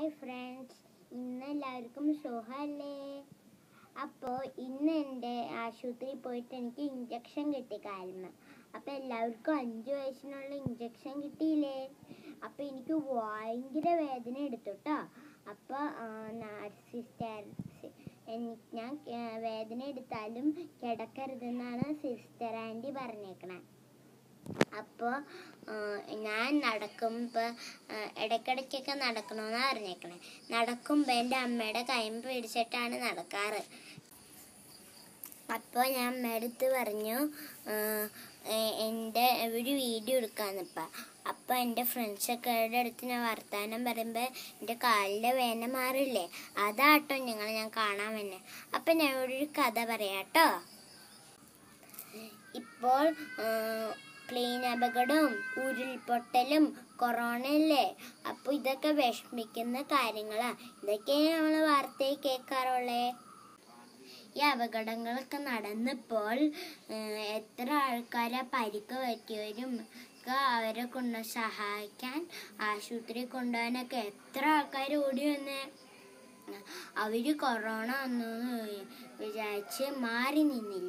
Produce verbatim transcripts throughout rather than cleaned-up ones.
Hi friends, ഇന്ന് എല്ലാവർക്കും സുഖമല്ലേ? അപ്പോൾ ഇന്ന് എൻ്റെ ആശുപത്രിയിൽ പോയിട്ട് എനിക്ക് ഇഞ്ചക്ഷൻ കിട്ടി കാലിന്. അപ്പോൾ എല്ലാവർക്കും അഞ്ച് വയസ്സിനുള്ള ഇഞ്ചക്ഷൻ കിട്ടിയില്ലേ? അപ്പോൾ എനിക്ക് ഭയങ്കര വേദന എടുത്തു കേട്ടോ. അപ്പോൾ സിസ്റ്റർ ഞാൻ വേദന എടുത്താലും കിടക്കരുതെന്നാണ് സിസ്റ്റർ ആൻറ്റി പറഞ്ഞേക്കണേ. അപ്പോൾ ഞാൻ നടക്കുമ്പോൾ ഇടയ്ക്കിടയ്ക്കൊക്കെ നടക്കണമെന്നാണ് പറഞ്ഞേക്കണേ. നടക്കുമ്പോൾ എൻ്റെ അമ്മയുടെ കൈമ്പ് പിടിച്ചിട്ടാണ് നടക്കാറ്. അപ്പോൾ ഞാൻ അമ്മയടുത്ത് പറഞ്ഞു എൻ്റെ ഒരു വീഡിയോ എടുക്കാമെന്നിപ്പോൾ. അപ്പോൾ എൻ്റെ ഫ്രണ്ട്സൊക്കെ അടുത്ത് ഞാൻ വർത്തമാനം പറയുമ്പോൾ എൻ്റെ കാലിൻ്റെ വേദന മാറില്ലേ, അതാട്ടോ ഞങ്ങൾ ഞാൻ കാണാൻ വന്നെ. അപ്പം ഞാൻ ഒരു കഥ പറയാം കേട്ടോ. ഇപ്പോൾ പ്ലെയിൻ അപകടവും ഉരുൾപൊട്ടലും കൊറോണയല്ലേ, അപ്പോൾ ഇതൊക്കെ വിഷമിക്കുന്ന കാര്യങ്ങളാണ്. ഇതൊക്കെയാണ് നമ്മൾ വാർത്തയിൽ കേൾക്കാറുള്ളേ. ഈ അപകടങ്ങളൊക്കെ നടന്നപ്പോൾ എത്ര ആൾക്കാരെ പരിക്ക് പറ്റിയവരും ഒക്കെ അവരെ കൊണ്ട് സഹായിക്കാൻ ആശുപത്രി കൊണ്ടുപോകാനൊക്കെ എത്ര ആൾക്കാർ ഓടി വന്നേ. അവർ കൊറോണ വന്നെന്ന് വിചാരിച്ച് മാറി നിന്നില്ല.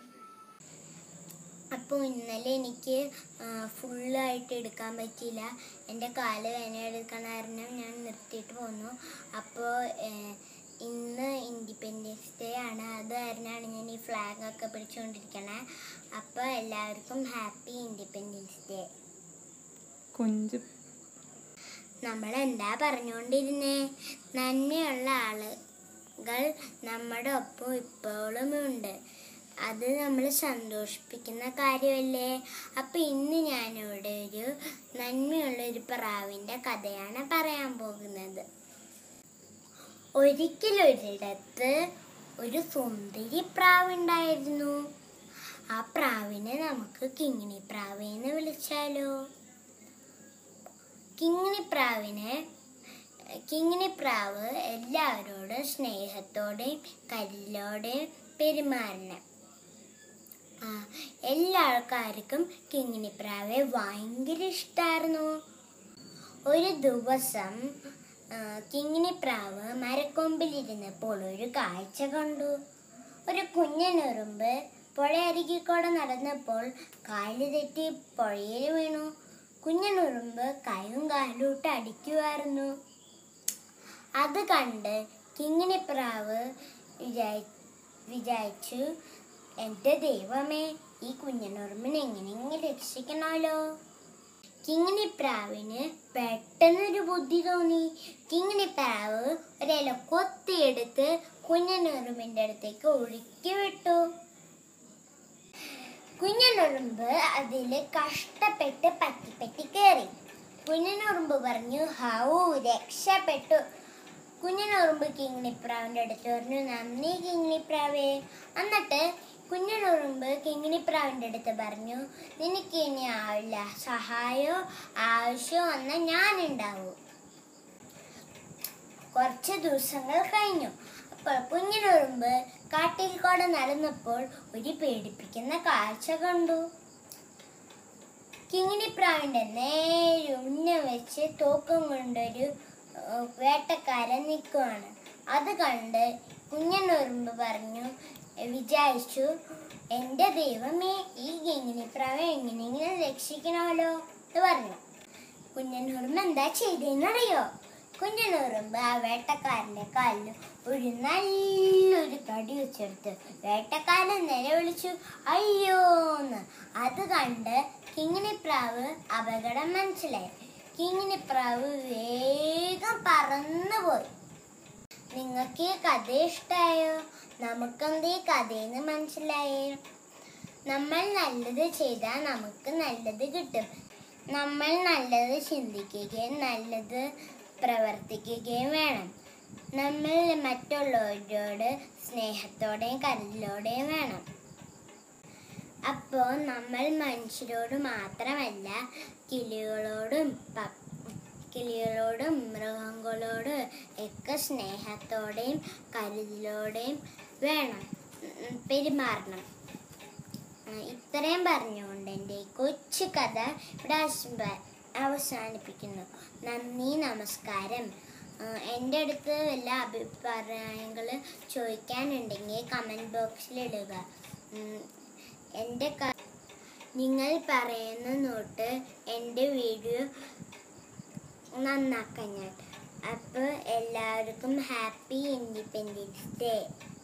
അപ്പോൾ ഇന്നലെ എനിക്ക് ഫുള്ളായിട്ട് എടുക്കാൻ പറ്റിയില്ല. എൻ്റെ കാല് വേദന എടുക്കാൻ കാരണം ഞാൻ നിർത്തിയിട്ട് പോന്നു. അപ്പോൾ ഇന്ന് ഇൻഡിപെൻഡൻസ് ഡേ ആണ്, അത് കാരണമാണ് ഞാൻ ഈ ഫ്ലാഗൊക്കെ പിടിച്ചുകൊണ്ടിരിക്കണേ. അപ്പോൾ എല്ലാവർക്കും ഹാപ്പി ഇൻഡിപെൻഡൻസ് ഡേ. കൊഞ്ച് നമ്മളെന്താ പറഞ്ഞുകൊണ്ടിരുന്നേ? നന്മയുള്ള ആളുകൾ നമ്മുടെ ഒപ്പം ഇപ്പോഴും ഉണ്ട്. അത് നമ്മൾ സന്തോഷിപ്പിക്കുന്ന കാര്യമല്ലേ? അപ്പം ഇന്ന് ഞാനിവിടെ ഒരു നന്മയുള്ളൊരു പ്രാവിൻ്റെ കഥയാണ് പറയാൻ പോകുന്നത്. ഒരിക്കലൊരിടത്ത് ഒരു സുന്ദരി പ്രാവുണ്ടായിരുന്നു. ആ പ്രാവിനെ നമുക്ക് കിങ്ങിണി പ്രാവ് എന്ന് വിളിച്ചാലോ? കിങ്ങിണി പ്രാവിനെ കിങ്ങിണി പ്രാവ് എല്ലാവരോടും സ്നേഹത്തോടെയും കരുതലോടെയും പെരുമാറണം. എല്ലാ ആൾക്കാർക്കും കിങ്ങിണിപ്രാവെ ഭയങ്കര ഇഷ്ടമായിരുന്നു. ഒരു ദിവസം കിങ്ങിണിപ്രാവ് മരക്കൊമ്പിലിരുന്നപ്പോൾ ഒരു കാഴ്ച കണ്ടു. ഒരു കുഞ്ഞനുറുമ്പ് പുഴയരികിൽ കൂടെ നടന്നപ്പോൾ കാല് തെറ്റി പുഴയിൽ വീണു. കുഞ്ഞനുറുമ്പ് കൈയും കാലും ഇട്ട് അടിക്കുമായിരുന്നു. അത് കണ്ട് കിങ്ങിണിപ്രാവ് വിചാരി വിചാരിച്ചു എൻ്റെ ദൈവമേ, ഈ കുഞ്ഞനുറുമ്പിനെ എങ്ങനെയെങ്കിലും രക്ഷിക്കണമല്ലോ. കിങ്ങിണിപ്രാവിന് പെട്ടെന്നൊരു ബുദ്ധി തോന്നി. കിങ്ങിണിപ്രാവ് ഒരില കൊത്തിയെടുത്ത് കുഞ്ഞനുറുമ്പിൻ്റെ അടുത്തേക്ക് ഒഴുക്കി വിട്ടു. കുഞ്ഞനുറുമ്പ് അതിൽ കഷ്ടപ്പെട്ട് പറ്റി പറ്റി കയറി. കുഞ്ഞനുറുമ്പ് പറഞ്ഞു, ഹൗ രക്ഷപ്പെട്ടു. കുഞ്ഞനുറുമ്പ് കിങ്ങിണിപ്രാവിൻ്റെ അടുത്ത് പറഞ്ഞു, നന്ദി കിങ്ങിണിപ്രാവേ. എന്നിട്ട് കുഞ്ഞനുറുമ്പ് കിങ്ങിണിപ്രാവിൻ്റെ അടുത്ത് പറഞ്ഞു, നിനക്ക് ഇനി ആവില്ല, സഹായമോ ആവശ്യമോ വന്നാൽ ഞാനുണ്ടാവൂ. കുറച്ച് ദിവസങ്ങൾ കഴിഞ്ഞു. അപ്പോൾ കുഞ്ഞനുറുമ്പ് കാട്ടിൽ കൂടെ നടന്നപ്പോൾ ഒരു പേടിപ്പിക്കുന്ന കാഴ്ച കണ്ടു. കിങ്ങിണിപ്രാവിൻ്റെ നേരെ ഉന്നം വെച്ച് തോക്കും കൊണ്ടൊരു വേട്ടക്കാരൻ നിൽക്കുവാണ്. അത് കണ്ട് കുഞ്ഞനുറുമ്പ് പറഞ്ഞു വിചാരിച്ചു, എൻ്റെ ദൈവമേ, ഈ കിങ്ങിണിപ്രാവെ എങ്ങനെയെങ്കിലും രക്ഷിക്കണമല്ലോ എന്ന് പറഞ്ഞു. കുഞ്ഞനുറുമ്പ് എന്താ ചെയ്തെന്നറിയോ? കുഞ്ഞനുറുമ്പ് ആ വേട്ടക്കാരൻ്റെ കാലിൽ ഒരു നല്ലൊരു കടി വെച്ചെടുത്ത് വേട്ടക്കാരൻ നിലവിളിച്ചു അയ്യോന്ന്. അത് കണ്ട് കിങ്ങിണിപ്രാവ് അപകടം മനസ്സിലായി. കിങ്ങിണിപ്രാവ് വേഗം പറന്നുപോയി. നിങ്ങൾക്ക് ഈ കഥ ഇഷ്ടമായോ? നമുക്കെന്ത് ഈ കഥയെന്ന് മനസ്സിലായേ? നമ്മൾ നല്ലത് ചെയ്താൽ നമുക്ക് നല്ലത് കിട്ടും. നമ്മൾ നല്ലത് ചിന്തിക്കുകയും നല്ലത് പ്രവർത്തിക്കുകയും വേണം. നമ്മൾ മറ്റുള്ളവരോട് സ്നേഹത്തോടെയും കരുതലോടെയും വേണം. അപ്പോൾ നമ്മൾ മനുഷ്യരോട് മാത്രമല്ല കിളികളോടും കിളികളോടും മൃഗങ്ങളോടും ഒക്കെ സ്നേഹത്തോടെയും കരുതലോടെയും വേണം പെരുമാറണം. ഇത്രയും പറഞ്ഞുകൊണ്ട് എൻ്റെ കൊച്ചു കഥ ഇവിടെ അവസാനിപ്പിക്കുന്നു. നന്ദി, നമസ്കാരം. എൻ്റെ അടുത്ത് വല്ല അഭിപ്രായങ്ങൾ ചോദിക്കാനുണ്ടെങ്കിൽ കമൻറ്റ് ബോക്സിൽ ഇടുക. എൻ്റെ നിങ്ങൾ പറയുന്ന നോട്ട് എൻ്റെ വീഡിയോ നന്നാക്കാൻ ഞാൻ. അപ്പോൾ എല്ലാവർക്കും ഹാപ്പി ഇൻഡിപെൻഡൻസ് ഡേ.